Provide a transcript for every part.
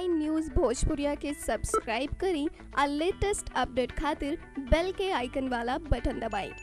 X9 news भोजपुरिया के subscribe करी और लेटेस्ट अपडेट खातिर बेल के आइकन वाला बटन दबाएं।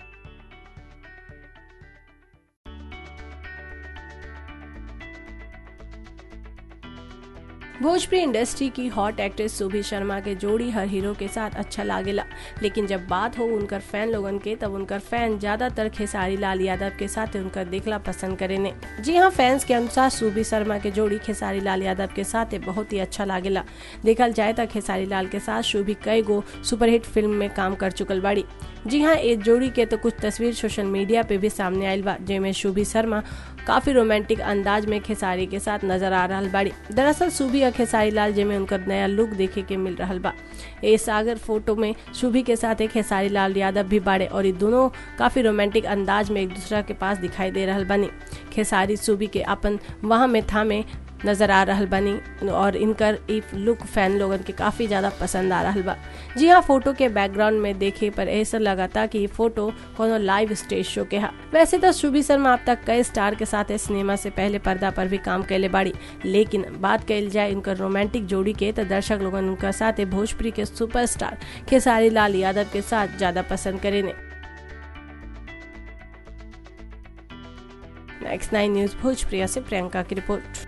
भोजपुरी इंडस्ट्री की हॉट एक्ट्रेस सुभी शर्मा के जोड़ी हर हीरो के साथ अच्छा लागेला, लेकिन जब बात हो उनकर फैन लोगन के तब उनकर फैन ज्यादातर खेसारी लाल यादव के साथ उनकर देखला पसंद करेने। जी हाँ, फैंस के अनुसार सुभी शर्मा के जोड़ी खेसारी लाल यादव के साथ बहुत ही अच्छा लागेला। देखल जाए तो खेसारी लाल के साथ सुभी कई गो सुपरहिट फिल्म में काम कर चुकल बाड़ी। जी हाँ, इस जोड़ी के तो कुछ तस्वीर सोशल मीडिया पे भी सामने आयल बा, जिसमें सुभी शर्मा काफी रोमांटिक अंदाज में खेसारी के साथ नजर आ रहा बाड़ी। दरअसल सुभी और खेसारी लाल जिसमें उनका नया लुक देखे के मिल रहा बा। ये सागर फोटो में सुभी के साथ एक खेसारी लाल यादव भी बाड़े और ये दोनों काफी रोमांटिक अंदाज में एक दूसरा के पास दिखाई दे रहा बनी। खेसारी सुभी के अपन वहाँ में थामे नजर आ रहा बनी और इनकर लुक फैन लोगन के काफी ज्यादा पसंद आ रहा बा। जी हाँ, फोटो के बैकग्राउंड में देखे पर ऐसा लगा था कि ये फोटो कोनो लाइव स्टेज शो के है। वैसे तो सुभी शर्मा अब तक कई स्टार के साथ सिनेमा से पहले पर्दा पर भी काम कैले बाड़ी, लेकिन बात कल जाए इनकर रोमांटिक जोड़ी के तो दर्शक लोगन उनका साथ भोजपुरी के सुपरस्टार खेसारी लाल यादव के साथ ज्यादा पसंद करेने। X9 न्यूज़ भोजपुरिया से प्रियंका की रिपोर्ट।